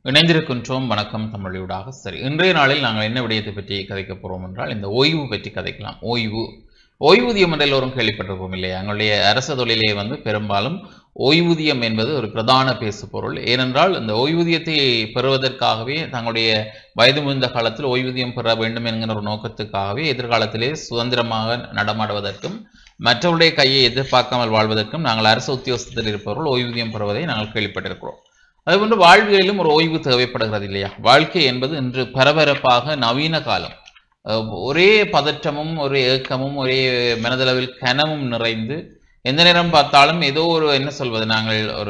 இணைந்திருக்கின்றோம். வணக்கம் தமிழூடாக. சரி, இன்றைய நாளில் நாங்கள் என்ன விடயத்தை பற்றி கதைக்க போகிறோம் என்றால், இந்த ஓய்வு பற்றி கதைக்கலாம். ஓய்வூதியம் என்று எல்லோரும் கேள்விப்பட்டிருப்போம் இல்லையா? எங்களுடைய அரசு தொழிலே பெரும்பாலும் ஓய்வூதியம் என்பது ஒரு பிரதான பேசு பொருள். ஏனென்றால் இந்த ஓய்வூதியத்தை பெறுவதற்காகவே தங்களுடைய வயது முதிர்ந்த காலத்தில் ஓய்வூதியம் பெற வேண்டும் என்கிற ஒரு நோக்கத்துக்காகவே எதிர்காலத்திலே சுதந்திரமாக நடமாடுவதற்கும் மற்றவருடைய கையை எதிர்பார்க்காமல் வாழ்வதற்கும் நாங்கள் அரசு உத்தியோகத்தில் இருப்பவர்கள் ஓய்வூதியம் பெறுவதை நாங்கள் கேள்விப்பட்டிருக்கிறோம். அதுபோன்று வாழ்வியலிலும் ஒரு ஓய்வு தேவைப்படுகிறது இல்லையா? வாழ்க்கை என்பது இன்று பரபரப்பாக நவீன காலம், ஒரே பதற்றமும் ஒரே ஏக்கமும் ஒரே மனதளவில் கனமும் நிறைந்து எந்த நேரம் பார்த்தாலும் ஏதோ ஒரு என்ன சொல்வது, நாங்கள் ஒரு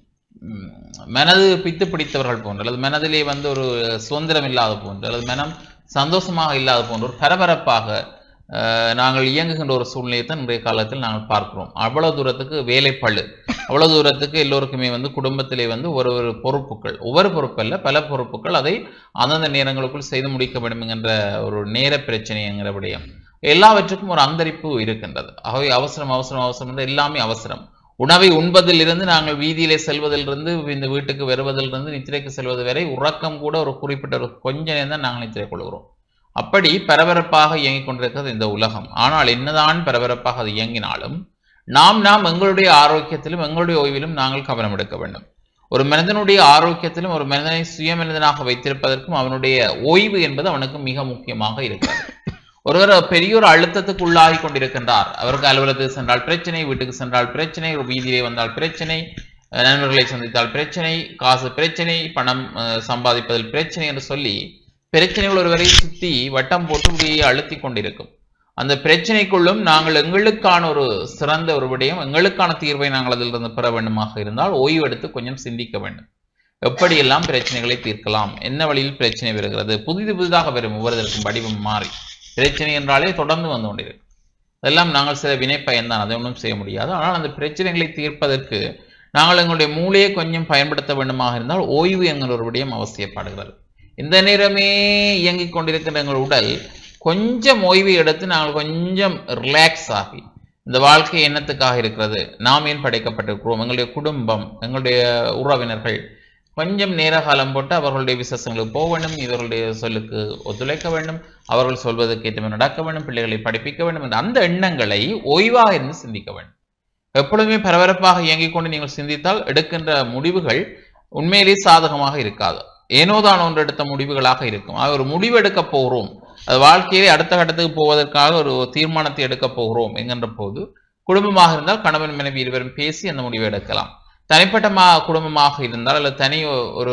மனது பித்து பிடித்தவர்கள் போன்று, அல்லது மனதிலே ஒரு சுதந்திரம் இல்லாத போன்று, அல்லது மனம் சந்தோஷமாக இல்லாத போன்று ஒரு பரபரப்பாக நாங்கள் இயங்குகின்ற ஒரு சூழ்நிலையை தான் இன்றைய காலத்தில் நாங்கள் பார்க்கிறோம். அவ்வளவு தூரத்துக்கு வேலைப்பழு, அவ்வளவு தூரத்துக்கு எல்லோருக்குமே குடும்பத்திலே ஒரு பொறுப்புகள், ஒவ்வொரு பொறுப்பல்ல பல பொறுப்புகள், அதை அந்தந்த நேரங்களுக்குள் செய்து முடிக்க வேண்டும் என்கின்ற ஒரு நேர பிரச்சனை என்கிற விடயம், எல்லாவற்றுக்கும் ஒரு அந்தரிப்பு இருக்கின்றது. ஆகவே அவசரம் அவசரம் அவசரம் என்று எல்லாமே அவசரம். உணவை உண்பதிலிருந்து நாங்கள் வீதியிலே செல்வதிலிருந்து இந்த வீட்டுக்கு வருவதிலிருந்து நித்திரைக்கு செல்வது வரை உறக்கம் கூட ஒரு குறிப்பிட்ட ஒரு கொஞ்ச நேரம் தான் நாங்கள் நித்திரை கொள்கிறோம். அப்படி பரபரப்பாக இயங்கிக் கொண்டிருக்கிறது இந்த உலகம். ஆனால் என்னதான் பரபரப்பாக அது இயங்கினாலும் நாம் எங்களுடைய ஆரோக்கியத்திலும் எங்களுடைய ஓய்விலும் நாங்கள் கவனம் எடுக்க வேண்டும். ஒரு மனிதனுடைய ஆரோக்கியத்திலும் ஒரு மனிதனை சுயமனிதனாக வைத்திருப்பதற்கும் அவனுடைய ஓய்வு என்பது அவனுக்கு மிக முக்கியமாக இருக்கிறது. ஒருவர் பெரிய ஒரு அழுத்தத்துக்கு உள்ளாகி கொண்டிருக்கின்றார். அவருக்கு அலுவலகத்துக்கு சென்றால் பிரச்சனை, வீட்டுக்கு சென்றால் பிரச்சனை, ஒரு வீதியிலே வந்தால் பிரச்சனை, நண்பர்களை சந்தித்தால் பிரச்சனை, காசு பிரச்சனை, பணம் சம்பாதிப்பதில் பிரச்சனை என்று சொல்லி பிரச்சனைகள் ஒருவரை சுற்றி வட்டம் போட்டு அழுத்தி கொண்டிருக்கும். அந்த பிரச்சனைக்குள்ளும் நாங்கள் எங்களுக்கான ஒரு சிறந்த ஒரு விடயம், எங்களுக்கான தீர்வை நாங்கள் அதிலிருந்து பெற வேண்டுமாக இருந்தால் ஓய்வு எடுத்து கொஞ்சம் சிந்திக்க வேண்டும். எப்படியெல்லாம் பிரச்சனைகளை தீர்க்கலாம், என்ன வழியில் பிரச்சனை வருகிறது, புதிதாக வரும் ஒவ்வொருவருக்கும் வடிவம் மாறி பிரச்சனை என்றாலே தொடர்ந்து வந்து கொண்டிருக்கும். அதெல்லாம் நாங்கள் சில வினை பயன்தான், அதை ஒன்றும் செய்ய முடியாது. ஆனால் அந்த பிரச்சனைகளை தீர்ப்பதற்கு நாங்கள் எங்களுடைய மூளையை கொஞ்சம் பயன்படுத்த வேண்டுமாக இருந்தால் ஓய்வு என்கிற ஒரு விடயம் அவசியப்படுகிறது. இந்த நேரமே இயங்கிக் கொண்டிருக்கின்ற எங்கள் உடல் கொஞ்சம் ஓய்வு எடுத்து நாங்கள் கொஞ்சம் ரிலாக்ஸ் ஆகி, இந்த வாழ்க்கை என்னத்துக்காக இருக்கிறது, நாம் ஏன் படைக்கப்பட்டிருக்கிறோம், எங்களுடைய குடும்பம், எங்களுடைய உறவினர்கள் கொஞ்சம் நேர காலம் போட்டு அவர்களுடைய விசேஷங்களுக்கு போக வேண்டும், இவர்களுடைய சொல்லுக்கு ஒத்துழைக்க வேண்டும், அவர்கள் சொல்வதற்கு ஏற்றமே நடக்க வேண்டும், பிள்ளைகளை படிப்பிக்க வேண்டும் என்ற அந்த எண்ணங்களை ஓய்வாக இருந்து சிந்திக்க வேண்டும். எப்பொழுதுமே பரபரப்பாக இயங்கிக் கொண்டு நீங்கள் சிந்தித்தால் எடுக்கின்ற முடிவுகள் உண்மையிலேயே சாதகமாக இருக்காது. ஏனோதான் ஒன்று எடுத்த முடிவுகளாக இருக்கும். ஒரு முடிவு எடுக்க போகிறோம், அது வாழ்க்கையிலே அடுத்த கட்டத்துக்கு போவதற்காக ஒரு தீர்மானத்தை எடுக்க போகிறோம் என்கின்ற போது, குடும்பமாக இருந்தால் கணவன் மனைவி இருவரும் பேசி அந்த முடிவை எடுக்கலாம். தனிப்பட்ட குடும்பமாக இருந்தால் அல்லது தனி ஒரு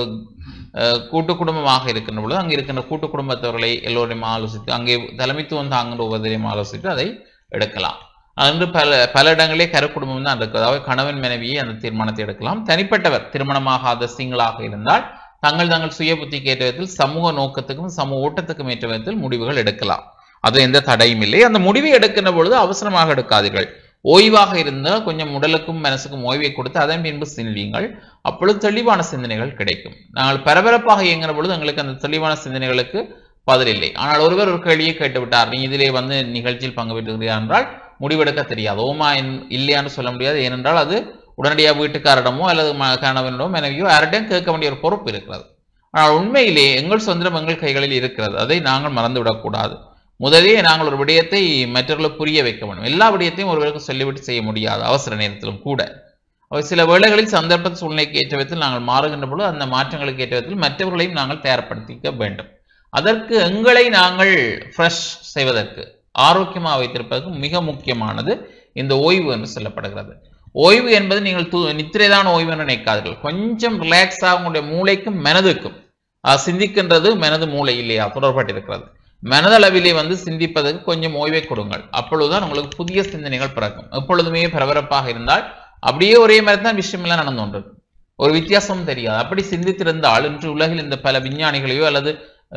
கூட்டு குடும்பமாக இருக்கின்ற பொழுது அங்கே இருக்கின்ற கூட்டு குடும்பத்தவர்களை எல்லோரையும் ஆலோசித்து, அங்கே தலைமைத்துவம் தாங்கின்ற ஒவ்வொருவரையும் ஆலோசித்து அதை எடுக்கலாம். அன்று பல இடங்களே கருக்குடும்பம் தான் இருக்குது. அதாவது கணவன் மனைவியை அந்த தீர்மானத்தை எடுக்கலாம். தனிப்பட்டவர் திருமணமாகாத சிங்களாக இருந்தால் தங்கள் சுய புத்திக்கு ஏற்ற விதத்தில், சமூக நோக்கத்துக்கும் சமூக ஓட்டத்துக்கும் ஏற்ற விதத்தில் முடிவுகள் எடுக்கலாம். அது எந்த தடையும் இல்லை. அந்த முடிவை எடுக்கின்ற பொழுது அவசரமாக எடுக்காதீர்கள். ஓய்வாக இருந்தால் கொஞ்சம் உடலுக்கும் மனசுக்கும் ஓய்வை கொடுத்து அதன் பின்பு சிந்தியுங்கள். அப்பொழுது தெளிவான சிந்தனைகள் கிடைக்கும். நாங்கள் பரபரப்பாக இயங்குகிற பொழுது எங்களுக்கு அந்த தெளிவான சிந்தனைகளுக்கு பதில் இல்லை. ஆனால் ஒருவர் ஒரு கேள்வியை கேட்டுவிட்டார், நீ இதிலே நிகழ்ச்சியில் பங்கு பெற்றுகிறார் என்றால் முடிவெடுக்க தெரியாது. ஓமா இல்லையான்னு சொல்ல முடியாது. ஏனென்றால் அது உடனடியாக வீட்டுக்காரிடமோ அல்லது கணவனிடமோ மனைவியோ யாரிடம் கேட்க வேண்டிய ஒரு பொறுப்பு இருக்கிறது. ஆனால் உண்மையிலே எங்கள் சுதந்திரம் எங்கள் கைகளில் இருக்கிறது. அதை நாங்கள் மறந்துவிடக்கூடாது. முதலே நாங்கள் ஒரு விடயத்தை மற்றவர்களுக்கு புரிய வைக்க வேண்டும். எல்லா விடயத்தையும் ஒருவருக்கு சொல்லிவிட்டு செய்ய முடியாது, அவசர நேரத்திலும் கூட. சில வேளைகளில் சந்தர்ப்ப சூழ்நிலைக்கு ஏற்ற விதத்தில் நாங்கள் மாறுகின்ற பொழுது அந்த மாற்றங்களுக்கு ஏற்ற விதத்தில் மற்றவர்களையும் நாங்கள் தயார்படுத்திக்க வேண்டும். அதற்கு எங்களை நாங்கள் ஃப்ரெஷ் செய்வதற்கு, ஆரோக்கியமாக வைத்திருப்பதற்கு மிக முக்கியமானது இந்த ஓய்வு என்று சொல்லப்படுகிறது. ஓய்வு என்பது நீங்கள் நித்திரைதான் ஓய்வு என்று நினைக்காதீர்கள். கொஞ்சம் ரிலாக்ஸாக உங்களுடைய மூளைக்கும் மனதுக்கும், சிந்திக்கின்றது மனது மூளை இல்லையா, தொடர்பட்டிருக்கிறது. மனதளவிலே சிந்திப்பதற்கு கொஞ்சம் ஓய்வை கொடுங்கள். அப்பொழுதுதான் உங்களுக்கு புதிய சிந்தனைகள் பிறக்கும். எப்பொழுதுமே பரபரப்பாக இருந்தால் அப்படியே ஒரே மாதிரி தான் விஷயமெல்லாம் நடந்து கொண்டிருக்கும், ஒரு வித்தியாசமும் தெரியாது. அப்படி சிந்தித்திருந்தால் இன்று உலகில் இந்த பல விஞ்ஞானிகளையோ அல்லது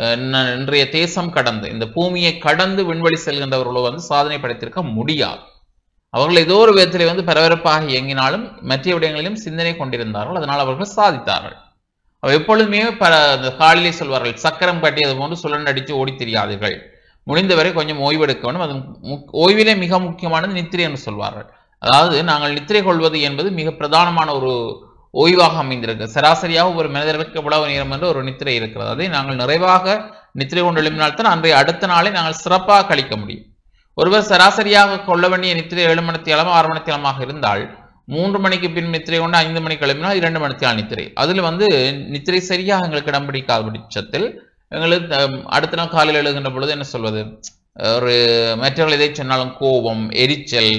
இன்றைய தேசம் கடந்து இந்த பூமியை கடந்து விண்வெளி செல்கின்றவர்களோ சாதனை படைத்திருக்க முடியாது. அவர்கள் ஏதோ ஒரு விதத்திலே பரபரப்பாக இயங்கினாலும் மற்ற விடயங்களிலும் சிந்தனை கொண்டிருந்தார்கள். அதனால் அவர்கள் சாதித்தார்கள். எப்பொழுதுமே காலிலே சொல்வார்கள், சக்கரம் கட்டியது போன்று சுழன்றடித்து ஓடி தெரியாதீர்கள், முடிந்தவரை கொஞ்சம் ஓய்வெடுக்க வேண்டும். அது ஓய்விலே மிக முக்கியமானது நித்திரை என்று சொல்வார்கள். அதாவது நாங்கள் நித்திரை கொள்வது என்பது மிக பிரதானமான ஓய்வாக அமைந்திருக்கு. சராசரியாக ஒரு மனிதர்களுக்கு எவ்வளவு நேரம் என்று ஒரு நித்திரை இருக்கிறது. அதை நாங்கள் நிறைவாக நித்திரை கொண்டு எழுப்பினால்தான் அன்றைய அடுத்த நாளை நாங்கள் சிறப்பாக கழிக்க முடியும். ஒருவர் சராசரியாக கொள்ள வேண்டிய நித்திரை 7 மணித்தியாலம் 6 மணித்தியாலமாக இருந்தால் 3 மணிக்கு பின் நித்திரை கொண்டு 5 மணிக்கு எழுப்பினால் 2 மணித்தியால நித்திரை. அதில் நித்திரை சரியாக எங்களுக்கு இடம் பிடிக்காத பட்சத்தில் எங்களுக்கு அடுத்த நாள் காலையில் எழுகின்ற பொழுது என்ன சொல்வது, ஒரு மற்றவர்கள் எதை சொன்னாலும் கோபம், எரிச்சல்,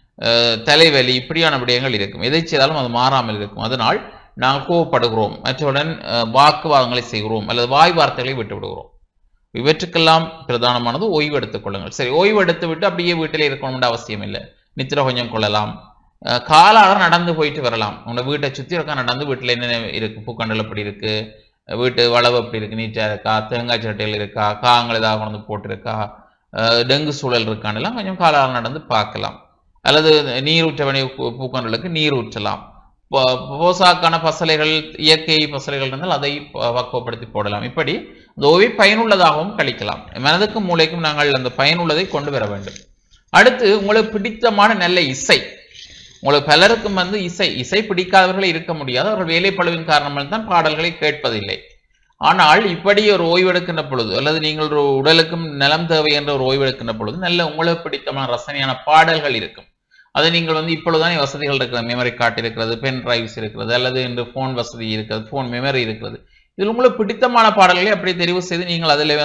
தலைவலி இப்படியான விடயங்கள் இருக்கும். எதை செய்தாலும் அது மாறாமல் இருக்கும். அதனால் நாங்கள் கோபப்படுகிறோம், மற்றவுடன் வாக்குவாதங்களை செய்கிறோம் அல்லது வாய் வார்த்தைகளை விட்டு விடுகிறோம். இவற்றுக்கெல்லாம் பிரதானமானது ஓய்வு எடுத்துக் கொள்ளுங்கள். சரி, ஓய்வு எடுத்து விட்டு அப்படியே வீட்டிலே இருக்கணும்னு அவசியம் இல்லை. நித்திரை கொஞ்சம் கொள்ளலாம், காலால நடந்து போயிட்டு வரலாம். உங்களோட வீட்டை சுற்றி இருக்க நடந்து வீட்டில் என்னென்ன இருக்கு, பூக்கண்டல் எப்படி இருக்கு, வீட்டு வளவு எப்படி இருக்கு, நீட்டாக இருக்கா, தேங்காய் சட்டைகள் இருக்கா, காங்கள் ஏதாவது கொண்டு போட்டிருக்கா, டெங்கு சூழல் இருக்கான்னு எல்லாம் கொஞ்சம் காலால நடந்து பார்க்கலாம். அல்லது நீர் ஊற்ற வேண்டிய பூக்கண்டலுக்கு நீர் ஊற்றலாம். போசாக்கான பசலைகள், இயற்கை பசலைகள் இருந்தால் அதை பக்குவப்படுத்தி போடலாம். இப்படி இந்த ஓய்வை பயனுள்ளதாகவும் கழிக்கலாம். மனதுக்கும் மூளைக்கும் நாங்கள் அந்த பயனுள்ளதை கொண்டு வர வேண்டும். அடுத்து, உங்களுக்கு பிடித்தமான நல்ல இசை. உங்களுக்கு பலருக்கும் இசை பிடிக்காதவர்கள் இருக்க முடியாது. அவர்கள் வேலைப்பளுவின் காரணமாக தான் பாடல்களை கேட்பதில்லை. ஆனால் இப்படி ஒரு ஓய்வெடுக்கின்ற பொழுது, அல்லது நீங்கள் ஒரு உடலுக்கும் நலம் தேவை என்ற ஒரு ஓய்வெடுக்கின்ற பொழுது நல்ல உங்களுக்கு பிடித்தமான ரசனையான பாடல்கள் இருக்கும். அதை நீங்கள் இப்பொழுதுதானே வசதிகள் இருக்கிறது, மெமரி கார்டு இருக்கிறது, பென் டிரைவ்ஸ் இருக்கிறது, அல்லது இன்று போன் வசதி இருக்கிறது, போன் மெமரி இருக்கிறது. இதில் உங்களுக்கு பிடித்தமான பாடல்களை அப்படியே தெரிவு செய்து நீங்கள் அதில்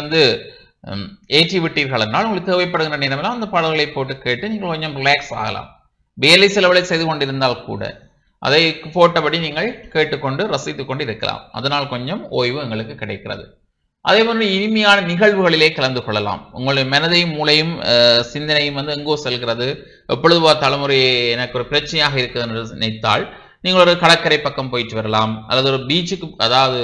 ஏற்றி விட்டீர்கள் என்றால் உங்களுக்கு தேவைப்படுகின்ற நேரமெல்லாம் அந்த பாடல்களை போட்டு கேட்டு நீங்கள் கொஞ்சம் ரிலாக்ஸ் ஆகலாம். வேலை செலவுகளை செய்து கொண்டிருந்தால் கூட அதை போட்டபடி நீங்கள் கேட்டுக்கொண்டு ரசித்து கொண்டு இருக்கலாம். அதனால் கொஞ்சம் ஓய்வு எங்களுக்கு கிடைக்கிறது. அதே போன்று இனிமையான நிகழ்வுகளிலே கலந்து கொள்ளலாம். உங்களுடைய மனதையும் மூளையும் சிந்தனையும் எங்கோ செல்கிறது, எப்பொழுது தலைமுறை எனக்கு ஒரு பிரச்சனையாக இருக்குது என்று நினைத்தால் நீங்கள் ஒரு கடற்கரை பக்கம் போயிட்டு வரலாம், அல்லது ஒரு பீச்சுக்கு, அதாவது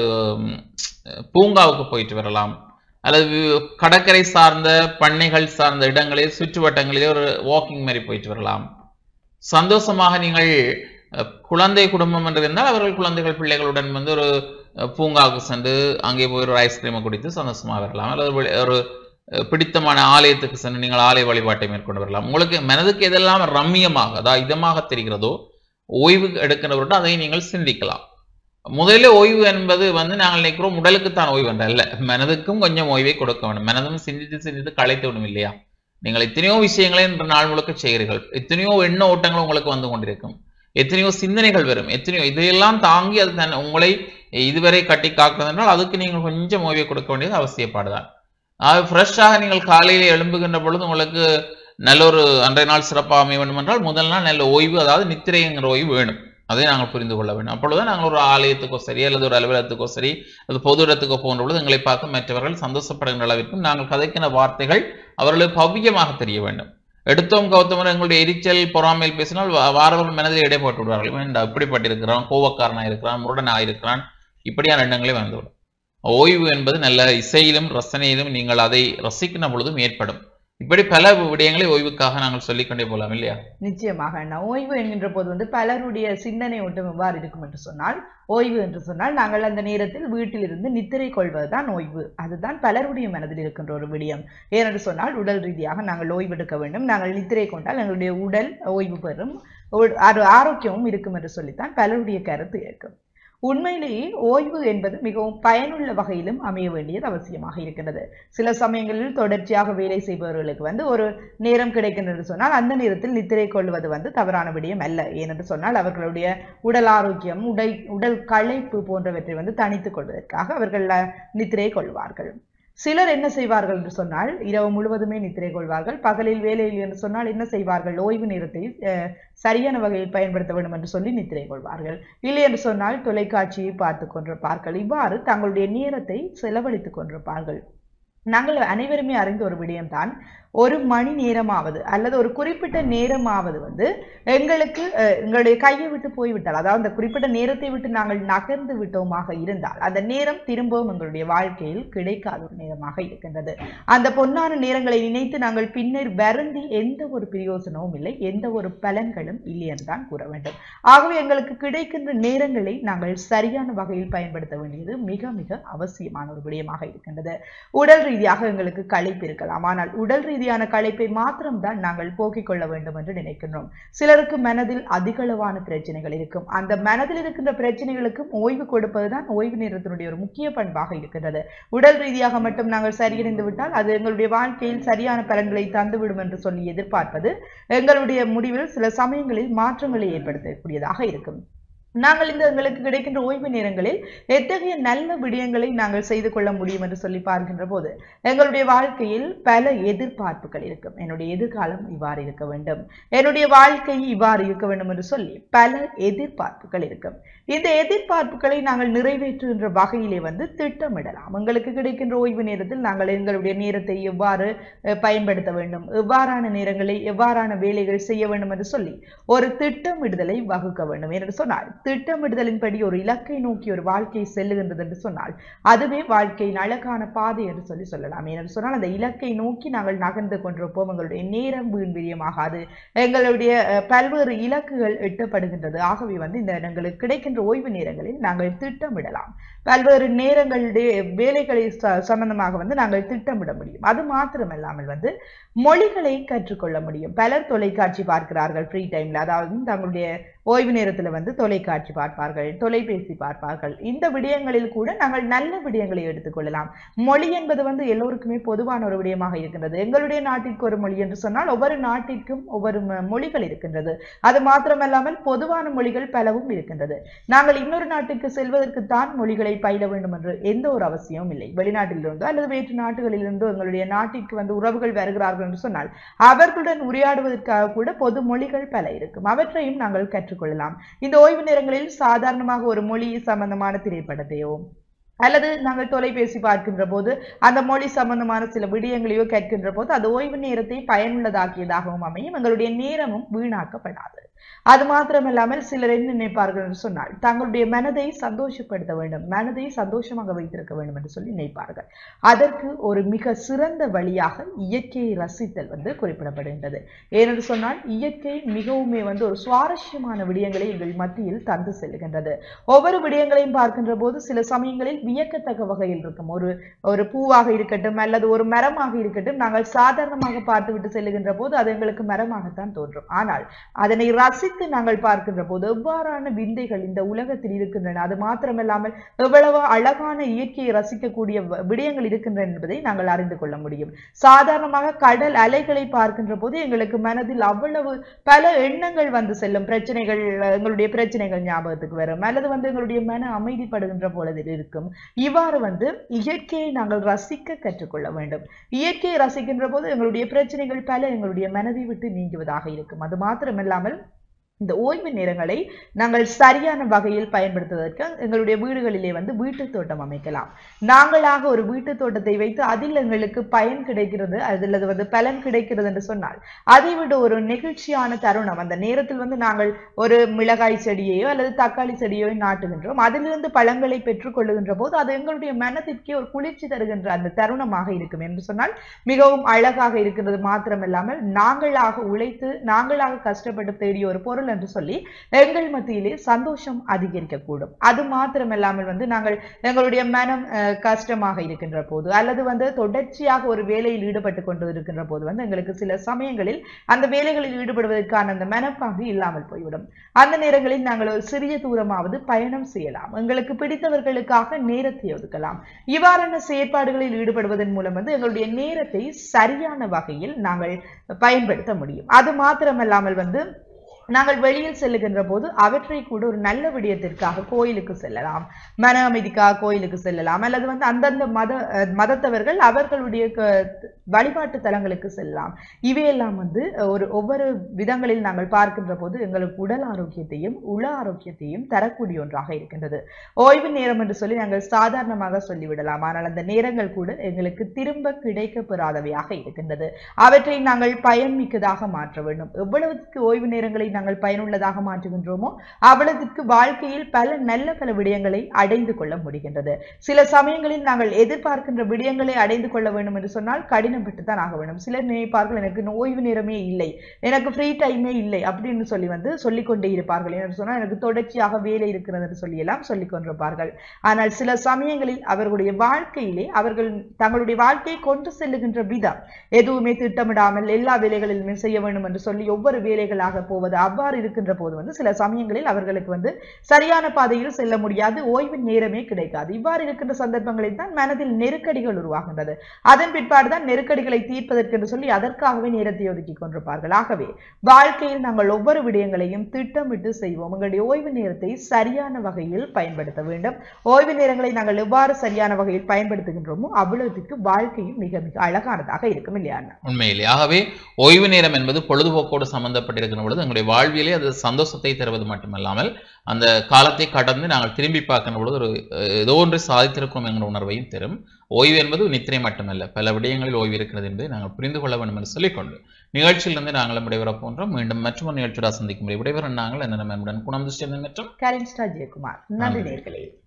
பூங்காவுக்கு போயிட்டு வரலாம், அல்லது கடற்கரை சார்ந்த பண்ணைகள் சார்ந்த இடங்களில் சுற்றுவட்டங்களிலே ஒரு வாக்கிங் மாதிரி போயிட்டு வரலாம். சந்தோஷமாக நீங்கள் குழந்தை குடும்பம் என்று இருந்தால் அவர்கள் குழந்தைகள் பிள்ளைகளுடன் ஒரு பூங்காவுக்கு சென்று அங்கே போய் ஒரு ஐஸ்கிரீமை குடித்து சந்தோஷமாக வரலாம். அல்லது ஒரு பிடித்தமான ஆலயத்துக்கு சென்று நீங்கள் ஆலய வழிபாட்டை மேற்கொண்டு வரலாம். உங்களுக்கு மனதுக்கு எதெல்லாம் ரம்மியமாக, அதாவது இதமாக தெரிகிறதோ ஓய்வு எடுக்கிறவர்கள் அதை நீங்கள் சிந்திக்கலாம். முதலில் ஓய்வு என்பது நாங்கள் நினைக்கிறோம் உடலுக்குத்தான் ஓய்வு என்ற அல்ல, மனதுக்கும் கொஞ்சம் ஓய்வை கொடுக்க வேண்டும். மனதும் சிந்தித்து களைத்து விடும் இல்லையா? நீங்கள் எத்தனையோ விஷயங்களை இன்று நாள் முழுக்க செய்கிறீர்கள், எத்தனையோ எண்ண ஓட்டங்கள் உங்களுக்கு வந்து கொண்டிருக்கும், எத்தனையோ சிந்தனைகள் வரும், எத்தனையோ இதையெல்லாம் தாங்கி அது உங்களை இதுவரை கட்டி காக்கிறது என்றால் அதுக்கு நீங்கள் கொஞ்சம் ஓய்வை கொடுக்க வேண்டியது அவசியப்பாடுதான். ஃப்ரெஷ்ஷாக நீங்கள் காலையில் எழும்புகின்ற பொழுது உங்களுக்கு நல்ல ஒரு அன்றைய நாள் சிறப்பாக அமைய வேண்டும் என்றால் முதல் நாள் நல்ல ஓய்வு, அதாவது நித்திரைங்கிற ஓய்வு வேணும். அதை நாங்கள் புரிந்து கொள்ள வேண்டும். அப்பொழுதுதான் நாங்கள் ஒரு ஆலயத்துக்கோ சரி அல்லது ஒரு அலுவலகத்துக்கோ சரி அது பொது இடத்துக்கோ போன்ற பொழுது எங்களை பார்த்து மற்றவர்கள் சந்தோஷப்படுகின்ற அளவிற்கும் நாங்கள் கதைக்கிற வார்த்தைகள் அவர்களுக்கு பவ்யமாக தெரிய வேண்டும். எடுத்தோம் கௌத்தமர் எங்களுடைய எரிச்சல் பொறாமையில் பேசினால் வாரவர்கள் மனதில் இடை போட்டு விடுவார்கள். இப்படிப்பட்டிருக்கிறான், கோபக்காரனாக இருக்கிறான், முருடனாக இருக்கிறான், இப்படியான எண்ணங்களே வந்துவிடும். ஓய்வு என்பது நல்ல இசையிலும் ரசனையிலும் நீங்கள் அதை ரசிக்கின்ற பொழுதும் ஏற்படும். இப்படி பல விடயங்களை ஓய்வுக்காக நாங்கள் சொல்லிக்கொண்டே போலாம் இல்லையா? நிச்சயமாக. ஓய்வு என்கின்ற போது பலருடைய சிந்தனை ஒன்றும் எவ்வாறு இருக்கும் என்று சொன்னால், ஓய்வு என்று சொன்னால் நாங்கள் அந்த நேரத்தில் வீட்டிலிருந்து நித்திரை கொள்வதுதான் ஓய்வு. அதுதான் பலருடைய மனதில் இருக்கின்ற ஒரு விடயம். ஏனென்று சொன்னால் உடல் ரீதியாக நாங்கள் ஓய்வெடுக்க வேண்டும். நாங்கள் நித்திரை கொண்டால் எங்களுடைய உடல் ஓய்வு பெறும், ஆரோக்கியமும் இருக்கும் என்று சொல்லித்தான் பலருடைய கருத்து இருக்கும். உண்மையிலேயே ஓய்வு என்பது மிகவும் பயனுள்ள வகையிலும் அமைய வேண்டியது அவசியமாக இருக்கின்றது. சில சமயங்களில் தொடர்ச்சியாக வேலை செய்பவர்களுக்கு ஒரு நேரம் கிடைக்கின்றது சொன்னால் அந்த நேரத்தில் நித்திரை கொள்வது தவறான விடயம் அல்ல. ஏனென்று சொன்னால் அவர்களுடைய உடல் ஆரோக்கியம், உடல் களைப்பு போன்றவற்றை தணித்துக் கொள்வதற்காக அவர்கள் நித்திரை கொள்வார்கள். சிலர் என்ன செய்வார்கள் என்று சொன்னால் இரவு முழுவதுமே நித்திரை கொள்வார்கள். பகலில் வேலையில் என்று சொன்னால் என்ன செய்வார்கள், ஓய்வு நேரத்தை சரியான வகையில் பயன்படுத்த வேண்டும் என்று சொல்லி நித்திரை கொள்வார்கள். இல்லை என்று சொன்னால் தொலைக்காட்சியை பார்த்து கொண்டிருப்பார்கள். இவ்வாறு தங்களுடைய நேரத்தை செலவழித்துக் கொண்டிருப்பார்கள். நாங்கள் அனைவருமே அறிந்த ஒரு விடயம்தான், ஒரு மணி நேரமாவது அல்லது ஒரு குறிப்பிட்ட நேரமாவது எங்களுக்கு எங்களுடைய கையை விட்டு போய்விட்டால், அதாவது அந்த குறிப்பிட்ட நேரத்தை விட்டு நாங்கள் நகர்ந்து விட்டோமாக இருந்தால் அந்த நேரம் திரும்பவும் எங்களுடைய வாழ்க்கையில் கிடைக்காத ஒரு நேரமாக இருக்கின்றது. அந்த பொன்னான நேரங்களை நினைத்து நாங்கள் பின்னர் வருந்தி எந்த ஒரு பிரயோசனமும் இல்லை, எந்த ஒரு பலன்களும் இல்லை என்றுதான் கூற வேண்டும். ஆகவே எங்களுக்கு கிடைக்கின்ற நேரங்களை நாங்கள் சரியான வகையில் பயன்படுத்த வேண்டியது மிக மிக அவசியமான ஒரு விடயமாக இருக்கின்றது. உடல் ரீதியாக எங்களுக்கு களைப்பு இருக்கலாம், ஆனால் உடல் ரீதியாக ரீதியான களைப்பை மாத்திரம்தான் நாங்கள் போக்கிக் கொள்ள வேண்டும் என்று நினைக்கின்றோம். சிலருக்கு மனதில் அதிகளவான பிரச்சனைகள் இருக்கும். அந்த மனதில் இருக்கின்ற பிரச்சனைகளுக்கும் ஓய்வு கொடுப்பதுதான் ஓய்வு நேரத்தினுடைய ஒரு முக்கிய பண்பாக இருக்கின்றது. உடல் ரீதியாக மட்டும் நாங்கள் சரியடைந்து விட்டால் அது எங்களுடைய வாழ்க்கையில் சரியான பலன்களை தந்துவிடும் என்று சொல்லி எதிர்பார்ப்பது எங்களுடைய முடிவில் சில சமயங்களில் மாற்றங்களை ஏற்படுத்தக்கூடியதாக இருக்கும். நாங்கள் இந்த எங்களுக்கு கிடைக்கின்ற ஓய்வு நேரங்களில் எத்தகைய நல்ல விடயங்களை நாங்கள் செய்து கொள்ள முடியும் என்று சொல்லி பார்க்கின்ற போது எங்களுடைய வாழ்க்கையில் பல எதிர்பார்ப்புகள் இருக்கும். என்னுடைய எதிர்காலம் இவ்வாறு இருக்க வேண்டும், என்னுடைய வாழ்க்கை இவ்வாறு இருக்க வேண்டும் என்று சொல்லி பல எதிர்பார்ப்புகள் இருக்கும். இந்த எதிர்பார்ப்புகளை நாங்கள் நிறைவேற்றுகின்ற வகையிலே திட்டமிடலாம். எங்களுக்கு கிடைக்கின்ற ஓய்வு நேரத்தில் நாங்கள் எங்களுடைய நேரத்தை எவ்வாறு பயன்படுத்த வேண்டும், எவ்வாறான நேரங்களை எவ்வாறான வேலைகள் செய்ய வேண்டும் என்று சொல்லி ஒரு திட்டமிடுதலை வகுக்க வேண்டும். என்று சொன்னால் திட்டமிடுதலின்படி ஒரு இலக்கை நோக்கி ஒரு வாழ்க்கை செல்லுகின்றது என்று சொன்னால் அதுவே வாழ்க்கையின் அழகான பாதை என்று சொல்லலாம். என்று சொன்னால் அந்த இலக்கை நோக்கி நாங்கள் நகர்ந்து கொண்டிருப்போம். எங்களுடைய நேரம் வீண் விரயமாகாது, எங்களுடைய பல்வேறு இலக்குகள் எட்டப்படுகின்றது. ஆகவே இந்த எங்களுக்கு கிடைக்கின்ற ஓய்வு நேரங்களில் நாங்கள் திட்டமிடலாம். பல்வேறு நேரங்களுடைய வேலைகளை சம்பந்தமாக நாங்கள் திட்டமிட முடியும். அது மாத்திரமல்லாமல் மொழிகளை கற்றுக்கொள்ள முடியும். பலர் தொலைக்காட்சி பார்க்கிறார்கள் ஃப்ரீ டைம்ல, அதாவது தங்களுடைய ஓய்வு நேரத்துல தொலைக்காட்சி பார்ப்பார்கள், தொலைபேசி பார்ப்பார்கள். இந்த விடயங்களில் கூட நாங்கள் நல்ல விடயங்களை எடுத்துக்கொள்ளலாம். மொழி என்பது எல்லோருக்குமே பொதுவான ஒரு விடயமாக இருக்கின்றது. எங்களுடைய நாட்டிற்கு ஒரு மொழி என்று சொன்னால் ஒவ்வொரு நாட்டிற்கும் ஒவ்வொரு மொழிகள் இருக்கின்றது. அது மாத்திரமல்லாமல் பொதுவான மொழிகள் பலவும் இருக்கின்றது. நாங்கள் இன்னொரு நாட்டுக்கு செல்வதற்கு தான் மொழிகளை பயில வேண்டும் என்று எந்த ஒரு அவசியமும் இல்லை. வெளிநாட்டிலிருந்தோ அல்லது வேற்று நாடுகளிலிருந்தோ எங்களுடைய நாட்டிற்கு உறவுகள் வருகிறார்கள் என்று சொன்னால் அவர்களுடன் உரையாடுவதற்காக கூட பொது மொழிகள் பல இருக்கும். அவற்றையும் நாங்கள் கற்றுக்கொள்ளலாம். இந்த ஓய்வு நேரங்களில் சாதாரணமாக ஒரு மொழி சம்பந்தமான திரைப்படத்தையோ அல்லது நாங்கள் தொலைபேசி பார்க்கின்ற போது அந்த மொழி சம்பந்தமான சில விடயங்களையோ கேட்கின்ற போது அது ஓய்வு நேரத்தை பயனுள்ளதாக்கியதாகவும் அமையும். எங்களுடைய நேரமும் வீணாக்கப்படாது. அது மாத்திரமல்லாமல் சிலர் என்ன நினைப்பார்கள் என்று சொன்னால் தங்களுடைய மனதை சந்தோஷப்படுத்த வேண்டும், மனதை சந்தோஷமாக வைத்திருக்க வேண்டும் என்று சொல்லி நினைப்பார்கள். அதற்கு ஒரு மிக சிறந்த வழியாக இயற்கையை ரசித்தல் குறிப்பிடப்படுகின்றது. ஏனென்று சொன்னால் இயற்கை மிகவுமே ஒரு சுவாரஸ்யமான விடயங்களை எங்கள் மத்தியில் தந்து செல்கின்றது. ஒவ்வொரு விடயங்களையும் பார்க்கின்ற போது சில சமயங்களில் வியக்கத்தக்க வகையில் இருக்கும். ஒரு பூவாக இருக்கட்டும் அல்லது ஒரு மரமாக இருக்கட்டும், நாங்கள் சாதாரணமாக பார்த்துவிட்டு செல்லுகின்ற போது அது எங்களுக்கு மரமாகத்தான் தோன்றும். ஆனால் அதனை ரசித்து நாங்கள் பார்க்கின்ற போது எவ்வாறான விந்தைகள் இந்த உலகத்தில் இருக்கின்றன, அது மாத்திரமல்லாமல் எவ்வளவு அழகான இயற்கையை ரசிக்கக்கூடிய விடயங்கள் இருக்கின்றன என்பதை நாங்கள் அறிந்து கொள்ள முடியும். சாதாரணமாக கடல் அலைகளை பார்க்கின்ற போது எங்களுக்கு மனதில் அவ்வளவு பல எண்ணங்கள் செல்லும். பிரச்சனைகள், எங்களுடைய பிரச்சனைகள் ஞாபகத்துக்கு வரும் அல்லது எங்களுடைய மன அமைதிப்படுகின்ற பொழுது இருக்கும். இவ்வாறு இயற்கையை நாங்கள் ரசிக்க கற்றுக்கொள்ள வேண்டும். இயற்கையை ரசிக்கின்ற போது எங்களுடைய பிரச்சனைகள் பல எங்களுடைய மனதை விட்டு நீங்குவதாக இருக்கும். அது மாத்திரமல்லாமல் இந்த ஓய்வு நேரங்களை நாங்கள் சரியான வகையில் பயன்படுத்துவதற்கு எங்களுடைய வீடுகளிலே வீட்டு தோட்டம் அமைக்கலாம். நாங்களாக ஒரு வீட்டு தோட்டத்தை வைத்து அதில் எங்களுக்கு பயன் கிடைக்கிறது, அதில் பலன் கிடைக்கிறது என்று சொன்னால் அதை விட ஒரு நெகிழ்ச்சியான தருணம். அந்த நேரத்தில் நாங்கள் ஒரு மிளகாய் செடியையோ அல்லது தக்காளி செடியோ நாட்டுகின்றோம், அதிலிருந்து பழங்களை பெற்றுக் கொள்ளுகின்ற போது அது எங்களுடைய மனதிற்கே ஒரு குளிர்ச்சி தருகின்ற அந்த தருணமாக இருக்கும் என்று சொன்னால் மிகவும் அழகாக இருக்கிறது. மாத்திரமில்லாமல் நாங்களாக உழைத்து நாங்களாக கஷ்டப்பட்டு தேடிய ஒரு பொருள் என்று சொல்லி எங்கள் மத்தியிலே சந்தோஷம் அதிகரிக்கக்கூடும். அது மாத்திரமில்லாமல் நாங்கள் எங்களுடைய மனம் கஷ்டமாக இருக்கின்ற போது அல்லது தொடர்ச்சியாக ஒரு வேலையில் ஈடுபட்டு கொண்டு இருக்கின்ற போது எங்களுக்கு சில சமயங்களில் அந்த வேலைகளில் ஈடுபடுவதற்கான அந்த மனப்பாங்கு இல்லாமல் போய்விடும். அந்த நேரங்களில் நாங்கள் ஒரு சிறிய தூரமாவது பயணம் செய்யலாம், எங்களுக்கு பிடித்தவர்களுக்காக நேரத்தை ஒதுக்கலாம். இவ்வாறான செயற்பாடுகளில் ஈடுபடுவதன் மூலம் எங்களுடைய நேரத்தை சரியான வகையில் நாங்கள் பயன்படுத்த முடியும். அது மாத்திரமல்லாமல் நாங்கள் வெளியில் செல்லுகின்ற போது அவற்றை கூட ஒரு நல்ல விடயத்திற்காக கோயிலுக்கு செல்லலாம், மன அமைதிக்காக கோயிலுக்கு செல்லலாம் அல்லது அந்தந்த மதத்தவர்கள் அவர்களுடைய வழிபாட்டு தலங்களுக்கு செல்லலாம். இவையெல்லாம் ஒவ்வொரு விதங்களில் நாங்கள் பார்க்கின்ற போது எங்களுக்கு உடல் ஆரோக்கியத்தையும் உள ஆரோக்கியத்தையும் தரக்கூடிய ஒன்றாக இருக்கின்றது. ஓய்வு நேரம் என்று சொல்லி நாங்கள் சாதாரணமாக சொல்லிவிடலாம், ஆனால் அந்த நேரங்கள் கூட எங்களுக்கு திரும்ப கிடைக்க பெறாதவையாக இருக்கின்றது. அவற்றை நாங்கள் பயன்மிக்கதாக மாற்ற வேண்டும். எவ்வளவுக்கு ஓய்வு நேரங்களை நாங்கள் பயனுள்ளதாக மாற்றுகின்றோமோ அவ்வளவுக்கு வாழ்க்கையில் பல விடயங்களை அடைந்து கொள்ள முடிகின்றது. சில சமயங்களில் நாங்கள் எதிர்பார்க்கின்ற விடயங்களை அடைந்து கொள்ள வேண்டும் என்று சொன்னால் கடினப்பட்டு தான் ஆக வேண்டும். சிலர் நினைப்பார்கள் எனக்கு ஓய்வு நேரமே இல்லை, எனக்கு ஃப்ரீ டைமே இல்லை அப்படின்னு சொல்லி சொல்லிக்கொண்டே இருப்பார்கள். என்று சொன்னால் எனக்கு தொடர்ச்சியாக வேலை இருக்கிறது என்று சொல்லி எல்லாம் சொல்லிக் கொண்டிருப்பார்கள். ஆனால் சில சமயங்களில் அவர்களுடைய வாழ்க்கையிலே அவர்கள் தங்களுடைய வாழ்க்கையை கொண்டு செல்லுகின்ற விதம் எதுவுமே திட்டமிடாமல் எல்லா வேலைகளிலுமே செய்ய வேண்டும் என்று சொல்லி ஒவ்வொரு வேலைகளாக போவது அவ்வாறு இருக்கின்ற போது சில சமயங்களில் அவர்களுக்கு சரியான பாதையில் செல்ல முடியாது, ஓய்வு நேரமே கிடைக்காது. இவ்வாறு இருக்கின்ற சந்தர்ப்பங்களில் தான் மனதில் நெருக்கடிகள் உருவாகின்றது. அதன் பிற்பாடுதான் நெருக்கடிகளை தீர்ப்பதற்கு என்று சொல்லி அதற்காகவே நேரத்தை ஒதுக்கி கொண்டிருப்பார்கள். ஆகவே வாழ்க்கையில் நாங்கள் ஒவ்வொரு விடயங்களையும் திட்டமிட்டு செய்வோம். உங்களுடைய ஓய்வு நேரத்தை சரியான வகையில் பயன்படுத்த வேண்டும். ஓய்வு நேரங்களை நாங்கள் எவ்வாறு சரியான வகையில் பயன்படுத்துகின்றோமோ அவ்வளவுக்கு வாழ்க்கையும் மிக மிக அழகானதாக இருக்கும் இல்லையா? உண்மையிலே ஆகவே ஓய்வு நேரம் என்பது பொழுதுபோக்கோடு சம்பந்தப்பட்டிருக்கிற பொழுது எங்களுடைய வாழ்வியலே அது சந்தோஷத்தை தருவது மட்டுமல்லாமல் அந்த காலத்தை கடந்து நாங்கள் திரும்பி பார்க்கின்ற பொழுது ஒரு ஏதோ ஒன்று சாதித்திருக்கும் என்கிற உணர்வையும் தரும். ஓய்வு என்பது நித்திரை மட்டுமல்ல, பல விடயங்களில் ஓய்வு இருக்கிறது என்பதை நாங்கள் புரிந்து கொள்ள வேண்டும் என்று சொல்லிக்கொண்டு நிகழ்ச்சியிலிருந்து நாங்களும் விடைபெற போன்றோம். மீண்டும் மற்றொரு நிகழ்ச்சியோட சந்திக்கும் விடைபெற நாங்கள் என்ன நம்முடன் குணம் மற்றும் கரின்ஸ்டா ஜெயக்குமார். நன்றி நேயர்களே.